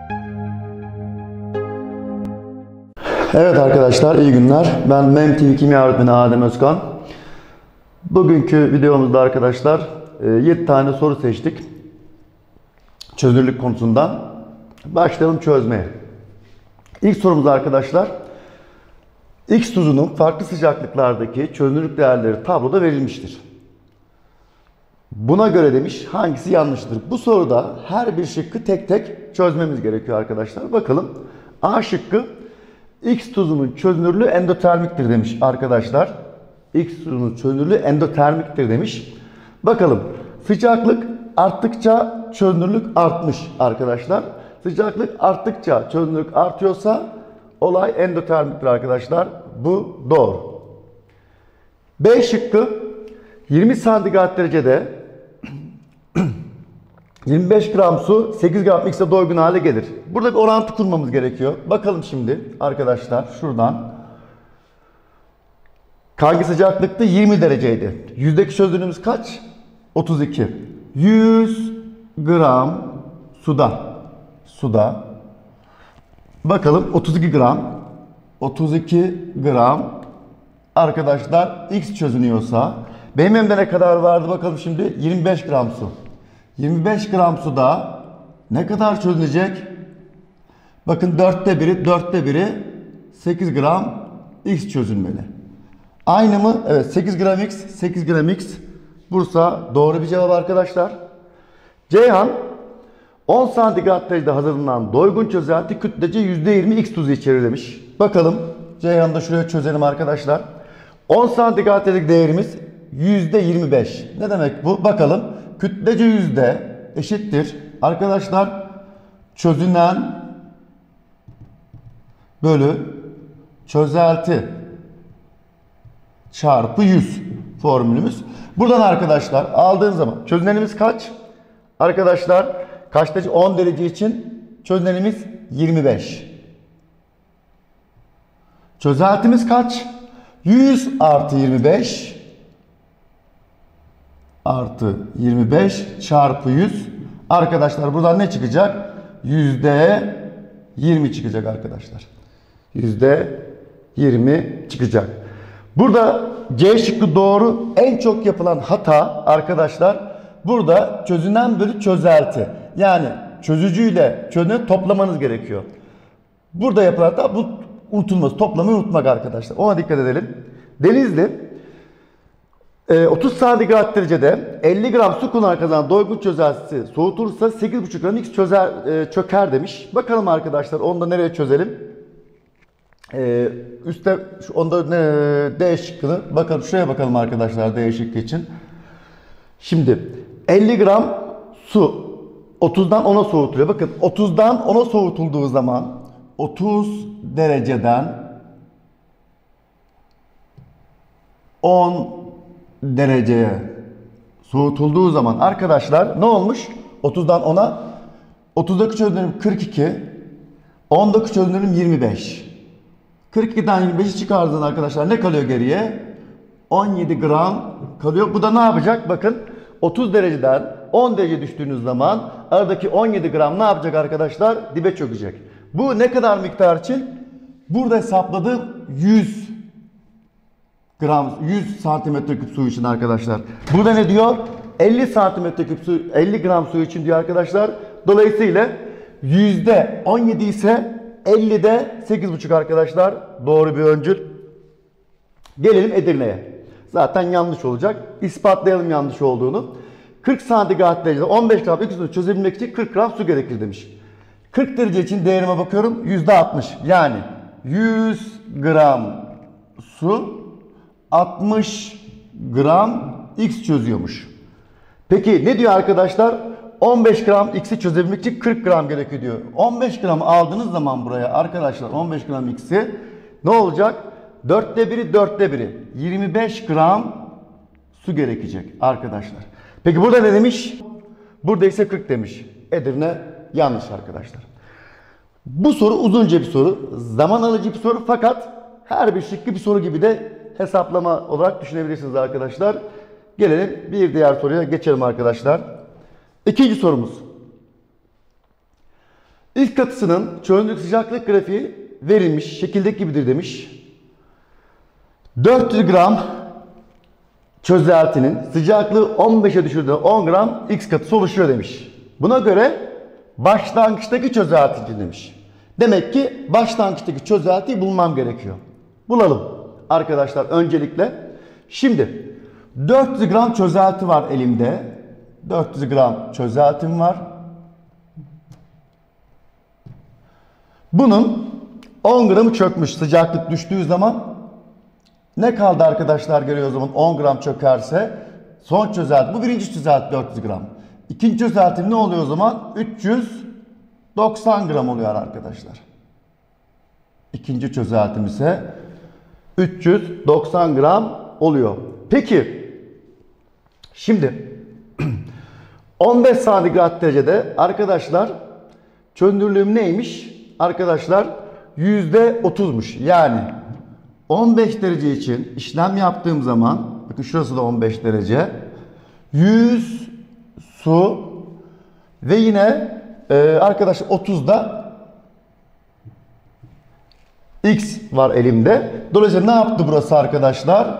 Evet arkadaşlar, iyi günler. Ben MEM TV Kimya Öğretmeni Adem Özkan. Bugünkü videomuzda arkadaşlar 7 tane soru seçtik. Çözünürlük konusundan. Başlayalım çözmeye. İlk sorumuz arkadaşlar, X tuzunun farklı sıcaklıklardaki çözünürlük değerleri tabloda verilmiştir. Buna göre demiş hangisi yanlıştır? Bu soruda her bir şıkkı tek tek çözmemiz gerekiyor arkadaşlar. Bakalım. A şıkkı, X tuzunun çözünürlüğü endotermiktir demiş arkadaşlar. X tuzunun çözünürlüğü endotermiktir demiş. Bakalım. Sıcaklık arttıkça çözünürlük artmış arkadaşlar. Sıcaklık arttıkça çözünürlük artıyorsa olay endotermiktir arkadaşlar. Bu doğru. B şıkkı, 20 santigrat derecede 25 gram su 8 gram X'e doygun hale gelir. Burada bir orantı kurmamız gerekiyor. Bakalım şimdi arkadaşlar şuradan. Hangi sıcaklıkta? 20 dereceydi. Yüzdeki çözünürlüğümüz kaç? 32. 100 gram suda. Bakalım 32 gram. 32 gram arkadaşlar X çözünüyorsa benim elimde ne kadar vardı bakalım şimdi? 25 gram su. 25 gram suda ne kadar çözünecek? Bakın dörtte biri 8 gram X çözünmeli. Aynı mı? Evet, 8 gram X. Bursa doğru bir cevap arkadaşlar. Ceyhan, 10 santigrat derecede hazırlanan doygun çözelti kütlece %20 X tuzu içerir demiş. Bakalım Ceyhan'ı da şuraya çözelim arkadaşlar. 10 santigrat derece değerimiz %25. Ne demek bu? Bakalım. Kütlece yüzde eşittir arkadaşlar çözünen bölü çözelti çarpı 100 formülümüz. Buradan arkadaşlar aldığın zaman çözünenimiz kaç? Arkadaşlar kaç derece? 10 derece için çözünenimiz 25. Çözeltimiz kaç? 100 artı 25 artı 25 çarpı 100. Arkadaşlar buradan ne çıkacak? %20 çıkacak arkadaşlar. %20 çıkacak. Burada C şıkkı doğru. En çok yapılan hata arkadaşlar burada çözünen bölü çözelti. Yani çözücüyle çözüneni toplamanız gerekiyor. Burada yapılan hata bu unutulmaz. Toplamayı unutmak arkadaşlar. Ona dikkat edelim. Denizli 30 santigrat derecede 50 gram su kullanarak kazanan doygun çözeltisi soğutulursa 8,5 gram X çöker demiş. Bakalım arkadaşlar onu da nereye çözelim? Üstte onda D şıkkını bakalım, şuraya bakalım arkadaşlar D şıkkı için. Şimdi 50 gram su 30'dan 10'a soğutuluyor. Bakın 30'dan 10'a soğutulduğu zaman 30 dereceden 10 dereceye soğutulduğu zaman arkadaşlar ne olmuş? 30'dan 10'a 30'daki çözünürlüğüm 42, 10'daki çözünürlüğüm 25. 42'den 25'i çıkardığında arkadaşlar ne kalıyor geriye? 17 gram kalıyor. Bu da ne yapacak? Bakın 30 dereceden 10 derece düştüğünüz zaman aradaki 17 gram ne yapacak arkadaşlar? Dibe çökecek. Bu ne kadar miktar için? Burada hesapladığım 100 santimetre küp su için arkadaşlar. Burada ne diyor? 50 santimetre küp su, 50 gram su için diyor arkadaşlar. Dolayısıyla %17 ise 50'de 8,5 arkadaşlar. Doğru bir öncül. Gelelim Edirne'ye. Zaten yanlış olacak. İspatlayalım yanlış olduğunu. 40 santigrat derecede 15 gram X tuzunu çözebilmek için 40 gram su gerekir demiş. 40 derece için değerime bakıyorum. %60. Yani 100 gram su 60 gram X çözüyormuş. Peki ne diyor arkadaşlar? 15 gram X'i çözebilmek için 40 gram gerekiyor diyor. 15 gram aldığınız zaman buraya arkadaşlar 15 gram X'i ne olacak? 1/4 25 gram su gerekecek arkadaşlar. Peki burada ne demiş? Burada ise 40 demiş. Edirne yanlış arkadaşlar. Bu soru uzunca bir soru. Zaman alıcı bir soru fakat her bir şıkkı bir soru gibi de hesaplama olarak düşünebilirsiniz arkadaşlar. Gelelim bir diğer soruya geçelim arkadaşlar. İkinci sorumuz. X katısının çözünürlük sıcaklık grafiği verilmiş. Şekildeki gibidir demiş. 400 gram çözeltinin sıcaklığı 15'e düşürdüğü 10 gram X katısı oluşuyor demiş. Buna göre başlangıçtaki çözelti için demiş. Demek ki başlangıçtaki çözeltiyi bulmam gerekiyor. Bulalım arkadaşlar öncelikle. Şimdi 400 gram çözelti var elimde. 400 gram çözeltim var. Bunun 10 gramı çökmüş sıcaklık düştüğü zaman. Ne kaldı arkadaşlar görüyor o zaman 10 gram çökerse son çözelti. Bu birinci çözelti 400 gram. İkinci çözelti ne oluyor o zaman? 390 gram oluyor arkadaşlar. İkinci çözeltim ise 390 gram oluyor. Peki şimdi 15 santigrat derecede arkadaşlar çözünürlüğüm neymiş? Arkadaşlar %30'muş. Yani 15 derece için işlem yaptığım zaman bakın şurası da 15 derece 100 su ve yine arkadaşlar 30'da X var elimde. Dolayısıyla ne yaptı burası arkadaşlar?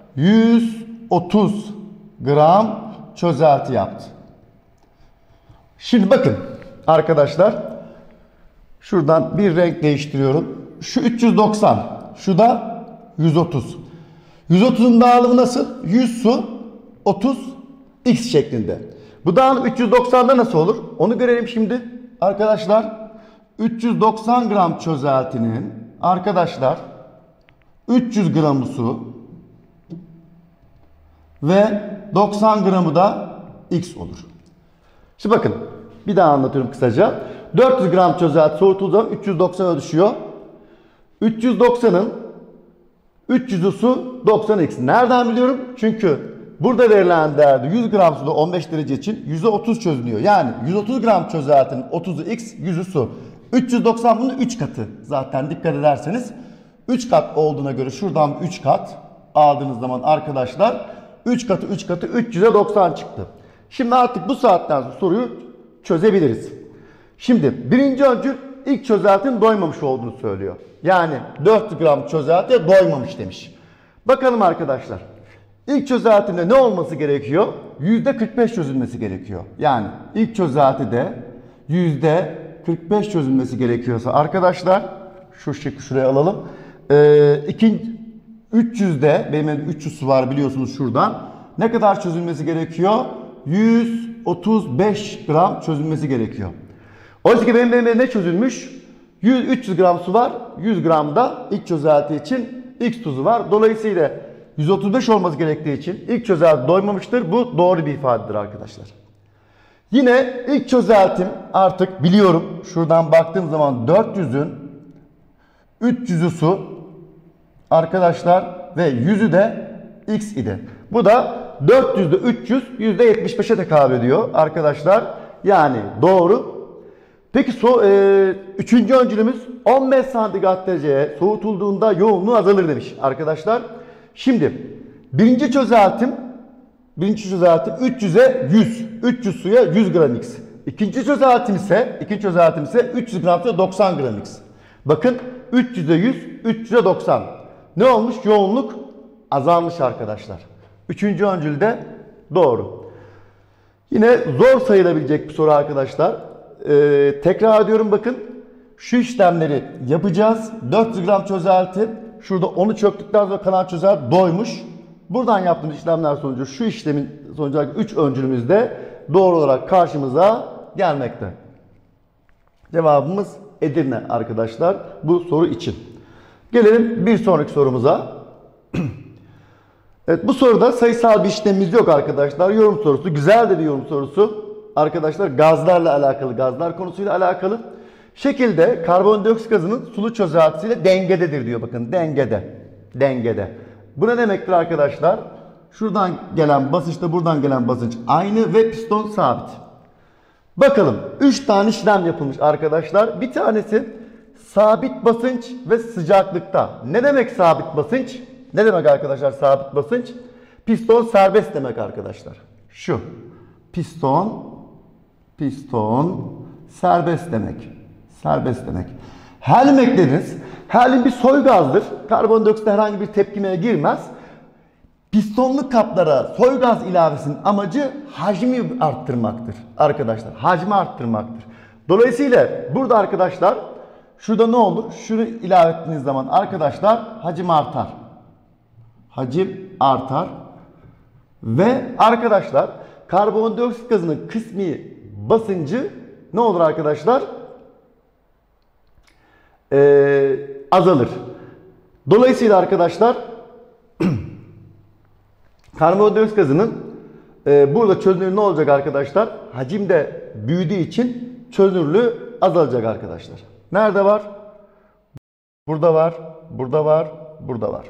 130 gram çözelti yaptı. Şimdi bakın arkadaşlar şuradan bir renk değiştiriyorum. Şu 390, şu da 130. 130'un dağılımı nasıl? 100 su, 30 X şeklinde. Bu dağılım 390'da nasıl olur? Onu görelim şimdi. Arkadaşlar 390 gram çözeltinin arkadaşlar 300 gramı su ve 90 gramı da X olur. Şimdi bakın bir daha anlatıyorum kısaca. 400 gram çözelti soğutulduğu zaman 390'a düşüyor. 390'ın 300'ü su 90 X. Nereden biliyorum? Çünkü burada verilen değerde 100 gram suda 15 derece için %30 çözünüyor. Yani 130 gram çözeltinin 30'u X, 100'ü su. 390 bunun 3 katı. Zaten dikkat ederseniz 3 kat olduğuna göre şuradan 3 kat aldığınız zaman arkadaşlar 3 katı 3 katı 300'e 90 çıktı. Şimdi artık bu saatten sonra soruyu çözebiliriz. Şimdi birinci öncül ilk çözeltinin doymamış olduğunu söylüyor. Yani 400 gram çözeltiye doymamış demiş. Bakalım arkadaşlar. İlk çözeltinde ne olması gerekiyor? %45 çözülmesi gerekiyor. Yani ilk çözeltide %45 çözülmesi gerekiyorsa arkadaşlar şu şekli şuraya alalım. 300'de benim elimde 300 su var biliyorsunuz şuradan. Ne kadar çözülmesi gerekiyor? 135 gram çözülmesi gerekiyor. Oysa ki benim elimde ne çözülmüş? 300 gram su var. 100 gram da ilk çözelti için X tuzu var. Dolayısıyla 135 olması gerektiği için ilk çözelti doymamıştır. Bu doğru bir ifadedir arkadaşlar. Yine ilk çözeltim artık biliyorum. Şuradan baktığım zaman 400'ün 300'ü su arkadaşlar ve 100'ü de X idi. Bu da 400'de 300 %75'e tekabül ediyor arkadaşlar. Yani doğru. Peki üçüncü öncülümüz 15 santigrat dereceye soğutulduğunda yoğunluğu azalır demiş arkadaşlar. Şimdi birinci çözeltim 300'e 100. 300 suya 100 gram X. İkinci çözeltim ise 300 gram suya 90 gram X. Bakın 300'e 100, 300'e 90. Ne olmuş? Yoğunluk azalmış arkadaşlar. Üçüncü öncülde doğru. Yine zor sayılabilecek bir soru arkadaşlar. Tekrar ediyorum bakın. Şu işlemleri yapacağız. 400 gram çözelti. Şurada onu çöktükten sonra kalan çözelti doymuş. Buradan yaptığımız işlemler sonucu şu işlemin sonucu 3 öncülümüz de doğru olarak karşımıza gelmekte. Cevabımız Edirne arkadaşlar bu soru için. Gelelim bir sonraki sorumuza. Evet, bu soruda sayısal bir işlemimiz yok arkadaşlar. Yorum sorusu. Güzel de bir yorum sorusu. Arkadaşlar gazlarla alakalı, gazlar konusuyla alakalı. Şekilde karbondioksit gazının sulu çözeltisiyle dengededir diyor. Bakın dengede. Dengede. Bu ne demektir arkadaşlar? Şuradan gelen basınçla buradan gelen basınç aynı ve piston sabit. Bakalım 3 tane işlem yapılmış arkadaşlar. Bir tanesi sabit basınç ve sıcaklıkta. Ne demek sabit basınç? Ne demek arkadaşlar sabit basınç? Piston serbest demek arkadaşlar. Şu. Piston serbest demek. Serbest demek. Helyum eklediniz. Helyum bir soy gazdır. Karbondioksit herhangi bir tepkimeye girmez. Pistonlu kaplara soy gaz ilavesinin amacı hacmi arttırmaktır arkadaşlar. Hacmi arttırmaktır. Dolayısıyla burada arkadaşlar şurada ne olur? Şunu ilave ettiğiniz zaman arkadaşlar hacim artar. Hacim artar. Ve arkadaşlar karbondioksit gazının kısmi basıncı ne olur arkadaşlar? Azalır. Dolayısıyla arkadaşlar karbondioksit gazının burada çözünürlüğü ne olacak arkadaşlar? Hacim de büyüdüğü için çözünürlüğü azalacak arkadaşlar. Nerede var? Burada var, burada var, burada var.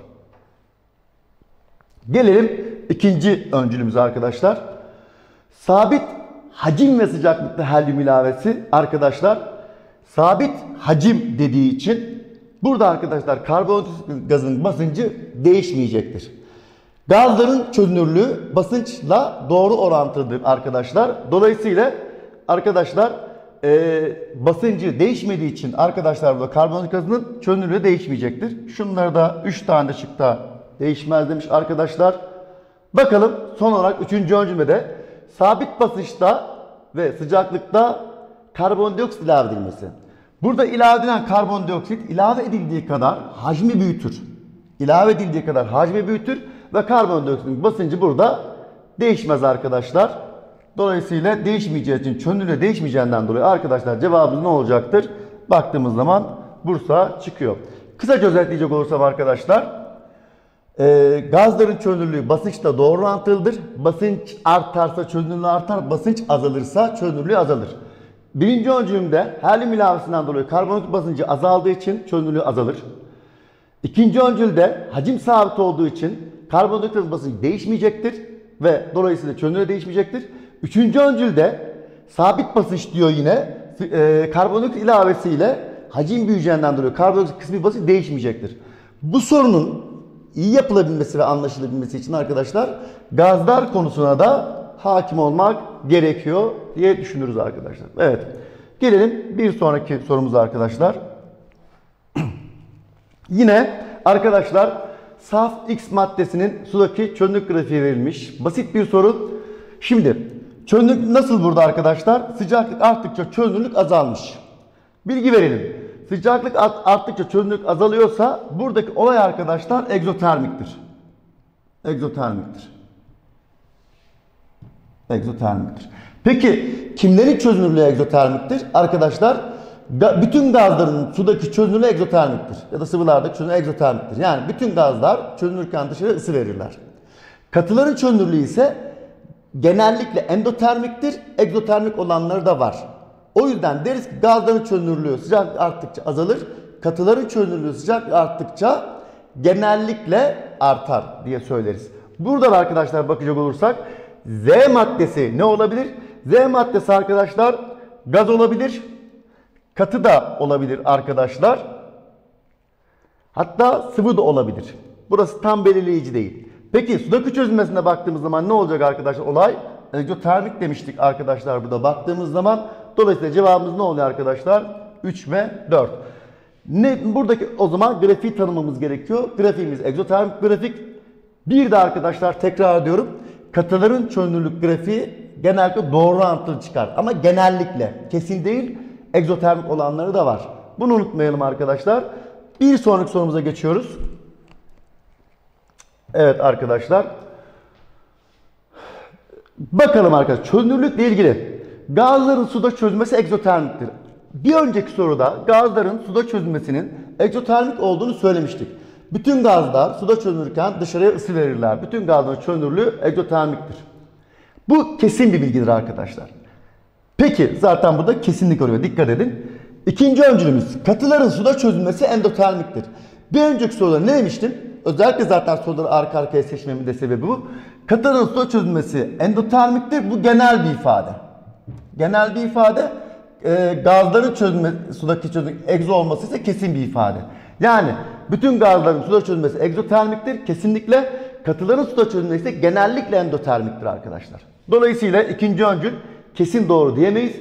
Gelelim ikinci öncülümüze arkadaşlar. Sabit hacim ve sıcaklıkta helyum ilavesi arkadaşlar. Sabit hacim dediği için burada arkadaşlar karbondioksit gazının basıncı değişmeyecektir. Gazların çözünürlüğü basınçla doğru orantılıdır arkadaşlar. Dolayısıyla arkadaşlar basıncı değişmediği için arkadaşlar burada karbondioksit gazının çözünürlüğü değişmeyecektir. Şunları da 3 tane şıkta değişmez demiş arkadaşlar. Bakalım son olarak 3. öncülmede sabit basınçta ve sıcaklıkta karbondioksit ilave edilmesi. Burada ilave edilen karbondioksit ilave edildiği kadar hacmi büyütür. İlave edildiği kadar hacmi büyütür ve karbondioksitin basıncı burada değişmez arkadaşlar. Dolayısıyla değişmeyeceği için çözünürlüğü değişmeyeceğinden dolayı arkadaşlar cevabımız ne olacaktır? Baktığımız zaman Bursa çıkıyor. Kısaca özetleyecek olursam arkadaşlar gazların çözünürlüğü basınçla doğru orantılıdır. Basınç artarsa çözünürlüğü artar, basınç azalırsa çözünürlüğü azalır. Birinci öncülümde helyum ilavesinden dolayı karbondioksit basıncı azaldığı için çözünürlüğü azalır. İkinci öncülde hacim sabit olduğu için karbondioksit basıncı değişmeyecektir ve dolayısıyla çözünürlüğü değişmeyecektir. Üçüncü öncülde sabit basınç diyor yine karbondioksit ilavesiyle hacim büyüyeceğinden dolayı karbondioksit kısmi basınç değişmeyecektir. Bu sorunun iyi yapılabilmesi ve anlaşılabilmesi için arkadaşlar gazlar konusuna da hakim olmak gerekiyor diye düşünürüz arkadaşlar. Evet. Gelelim bir sonraki sorumuza arkadaşlar. Yine arkadaşlar saf X maddesinin sudaki çözünürlük grafiği verilmiş. Basit bir soru. Şimdi çözünürlük nasıl burada arkadaşlar? Sıcaklık arttıkça çözünürlük azalmış. Bilgi verelim. Sıcaklık arttıkça çözünürlük azalıyorsa buradaki olay arkadaşlar egzotermiktir. Egzotermiktir. Egzotermiktir. Peki kimlerin çözünürlüğü egzotermiktir? Arkadaşlar bütün gazların sudaki çözünürlüğü egzotermiktir. Ya da sıvılardaki çözünürlüğü egzotermiktir. Yani bütün gazlar çözünürken dışarı ısı verirler. Katıların çözünürlüğü ise genellikle endotermiktir. Egzotermik olanları da var. O yüzden deriz ki gazların çözünürlüğü sıcaklık arttıkça azalır. Katıların çözünürlüğü sıcaklık arttıkça genellikle artar diye söyleriz. Buradan arkadaşlar bakacak olursak Z maddesi ne olabilir? Z maddesi arkadaşlar gaz olabilir. Katı da olabilir arkadaşlar. Hatta sıvı da olabilir. Burası tam belirleyici değil. Peki sudaki çözülmesine baktığımız zaman ne olacak arkadaşlar? Olay egzotermik demiştik arkadaşlar burada baktığımız zaman. Dolayısıyla cevabımız ne oluyor arkadaşlar? 3 ve 4. Buradaki o zaman grafiği tanımamız gerekiyor. Grafiğimiz egzotermik grafik. Bir de arkadaşlar tekrar ediyorum. Katıların çözünürlük grafiği genellikle doğru orantılı çıkar. Ama genellikle kesin değil egzotermik olanları da var. Bunu unutmayalım arkadaşlar. Bir sonraki sorumuza geçiyoruz. Evet arkadaşlar. Bakalım arkadaşlar çözünürlükle ilgili. Gazların suda çözülmesi egzotermiktir. Bir önceki soruda gazların suda çözülmesinin egzotermik olduğunu söylemiştik. Bütün gazlar suda çözünürken dışarıya ısı verirler. Bütün gazların çözünürlüğü egzotermiktir. Bu kesin bir bilgidir arkadaşlar. Peki zaten burada kesinlik oluyor. Dikkat edin. İkinci öncülümüz katıların suda çözülmesi endotermiktir. Bir önceki soruda ne demiştim? Özellikle zaten soruları arka arkaya seçmemin de sebebi bu. Katıların suda çözülmesi endotermiktir. Bu genel bir ifade. Genel bir ifade. Gazların sudaki çözünürlük egzo olması ise kesin bir ifade. Yani bütün gazların suda çözülmesi egzotermiktir. Kesinlikle katıların suda çözülmesi ise genellikle endotermiktir arkadaşlar. Dolayısıyla ikinci öncül kesin doğru diyemeyiz.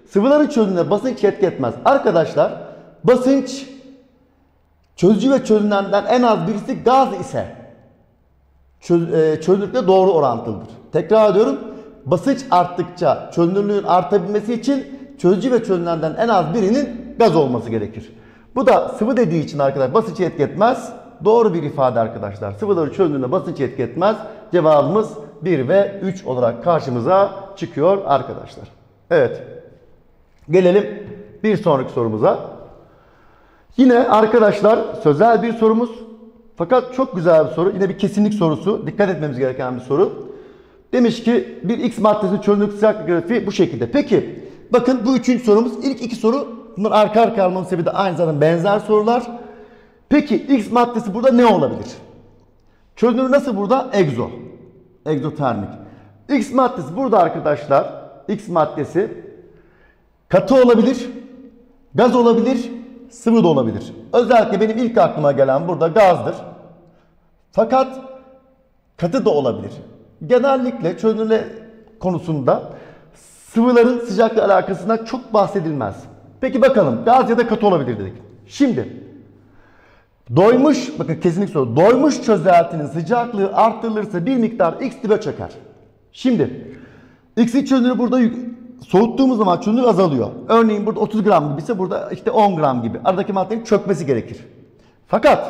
Sıvıların çözünürlüğüne basınç etki etmez. Arkadaşlar basınç çözücü ve çözünenden en az birisi gaz ise çözünürlükle doğru orantılıdır. Tekrar ediyorum. Basınç arttıkça çözünürlüğün artabilmesi için çözücü ve çözünenden en az birinin gaz olması gerekir. Bu da sıvı dediği için arkadaşlar basınç etki etmez. Doğru bir ifade arkadaşlar. Sıvıların çözünürlüğüne basınç etki etmez. Cevabımız 1 ve 3 olarak karşımıza çıkıyor arkadaşlar. Evet. Gelelim bir sonraki sorumuza. Yine arkadaşlar sözel bir sorumuz. Fakat çok güzel bir soru. Yine bir kesinlik sorusu. Dikkat etmemiz gereken bir soru. Demiş ki bir X maddesinin çözünürlük sıcaklık grafiği bu şekilde. Peki bakın bu üçüncü sorumuz. İlk iki soru bunlar arka arkaya almamın sebebi de aynı zamanda benzer sorular. Peki X maddesi burada ne olabilir? Çözünürlüğü nasıl burada? Egzotermik. X maddesi burada arkadaşlar. X maddesi katı olabilir, gaz olabilir, sıvı da olabilir. Özellikle benim ilk aklıma gelen burada gazdır. Fakat katı da olabilir. Genellikle çözünürlüğü konusunda sıvıların sıcaklık alakasından çok bahsedilmez. Peki bakalım gaz ya da katı olabilir dedik. Şimdi doymuş, bakın kesinlikle soru. Doymuş çözeltinin sıcaklığı arttırılırsa bir miktar X dibe çöker. Şimdi X'in çözünürlüğü burada soğuttuğumuz zaman çözünürlük azalıyor. Örneğin burada 30 gram gibi ise burada işte 10 gram gibi. Aradaki maddenin çökmesi gerekir. Fakat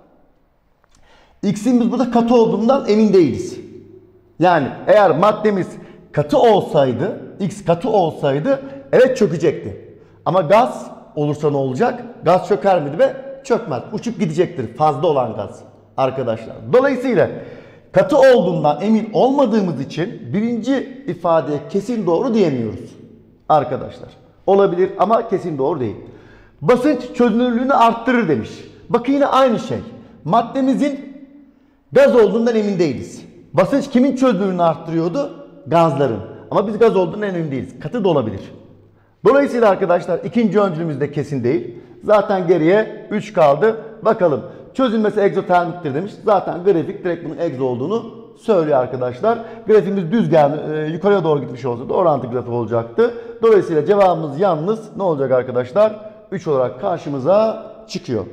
X'in biz burada katı olduğundan emin değiliz. Yani eğer maddemiz katı olsaydı, X katı olsaydı evet çökecekti. Ama gaz olursa ne olacak? Gaz çöker miydi ve çökmez. Uçup gidecektir fazla olan gaz arkadaşlar. Dolayısıyla katı olduğundan emin olmadığımız için birinci ifadeye kesin doğru diyemiyoruz arkadaşlar. Olabilir ama kesin doğru değil. Basınç çözünürlüğünü arttırır demiş. Bakın yine aynı şey. Maddemizin gaz olduğundan emin değiliz. Basınç kimin çözünürlüğünü arttırıyordu? Gazların. Ama biz gaz olduğundan emin değiliz. Katı da olabilir. Dolayısıyla arkadaşlar ikinci öncülümüz de kesin değil. Zaten geriye 3 kaldı. Bakalım. Çözülmesi egzotermiktir demiş. Zaten grafik direkt bunun egzo olduğunu söylüyor arkadaşlar. Grafiğimiz düz yukarıya doğru gitmiş olsa da orantı grafik olacaktı. Dolayısıyla cevabımız yalnız ne olacak arkadaşlar? 3 olarak karşımıza çıkıyor.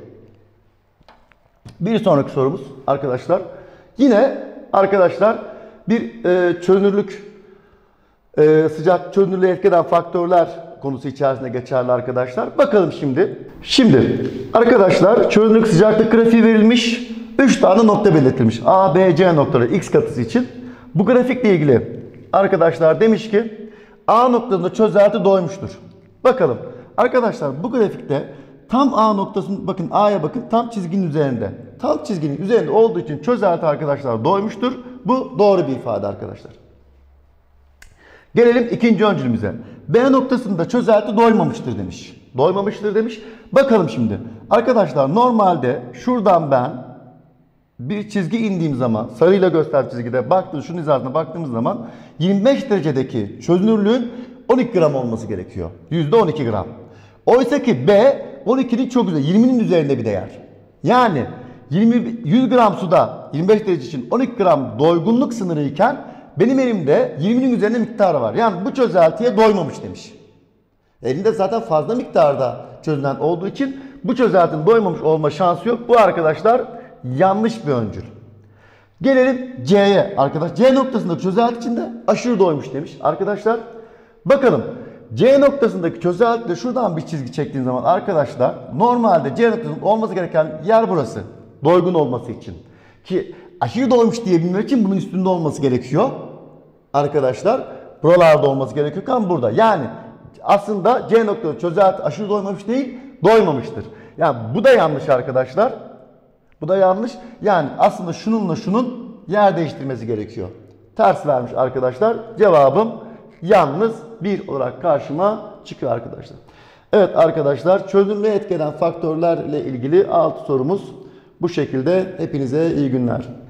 Bir sonraki sorumuz arkadaşlar. Yine arkadaşlar bir çözünürlük sıcak çözünürlüğe etki eden faktörler konusu içerisinde geçerli arkadaşlar. Bakalım şimdi. Şimdi arkadaşlar çözünürlük sıcaklık grafiği verilmiş. 3 tane nokta belirtilmiş. A, B, C noktaları X katısı için. Bu grafikle ilgili arkadaşlar demiş ki A noktasında çözelti doymuştur. Bakalım. Arkadaşlar bu grafikte tam A noktasının bakın A'ya bakın tam çizginin üzerinde. Tam çizginin üzerinde olduğu için çözelti arkadaşlar doymuştur. Bu doğru bir ifade arkadaşlar. Gelelim ikinci öncülümüze. B noktasında çözelti doymamıştır demiş. Doymamıştır demiş. Bakalım şimdi. Arkadaşlar normalde şuradan ben bir çizgi indiğim zaman sarıyla göster çizgide şunun hizasına baktığımız zaman 25 derecedeki çözünürlüğün 12 gram olması gerekiyor. %12 gram. Oysa ki B 12'nin çok üzerinde 20'nin üzerinde bir değer. Yani 100 gram suda 25 derece için 12 gram doygunluk sınırı iken benim elimde 20'nin üzerinde miktarı var. Yani bu çözeltiye doymamış demiş. Elinde zaten fazla miktarda çözünen olduğu için bu çözeltinin doymamış olma şansı yok. Bu arkadaşlar yanlış bir öncül. Gelelim C'ye arkadaşlar. C noktasındaki çözelti içinde aşırı doymuş demiş. Arkadaşlar bakalım. C noktasındaki çözeltide şuradan bir çizgi çektiğin zaman arkadaşlar normalde C noktasında olması gereken yer burası. Doygun olması için. Ki aşırı doymuş diyebilmek için bunun üstünde olması gerekiyor. Arkadaşlar buralarda olması gerekiyor ama burada. Yani aslında C noktada çözelti aşırı doymamış değil, doymamıştır. Yani bu da yanlış arkadaşlar. Bu da yanlış. Yani aslında şununla şunun yer değiştirmesi gerekiyor. Ters vermiş arkadaşlar. Cevabım yalnız 1 olarak karşıma çıkıyor arkadaşlar. Evet arkadaşlar çözünürlüğe etki eden faktörlerle ilgili 6 sorumuz bu şekilde. Hepinize iyi günler.